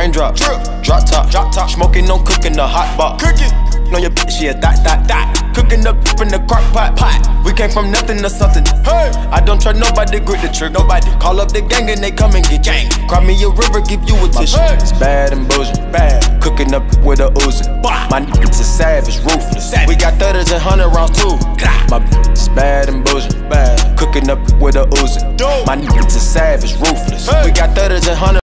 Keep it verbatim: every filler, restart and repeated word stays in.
Raindrop, drip, drop top, drop top. Smoking on cooking the hot box. Cooking on your bitch, yeah, that, that, that. Cooking up in the crock pot, pot. We came from nothing to something. Hey, I don't trust nobody, grip the trick. Nobody call up the gang and they come and get gang. Cry me a river, give you a tissue. Hey. It's bad and bullshit, bad. Cooking up with a Uzi. My niggas is savage, ruthless. Savage. We got thirties and hundred rounds too. My bitch is bad and bullshit, bad. Cooking up with a Uzi. My niggas is savage, ruthless. Hey. We got thirties and hundred.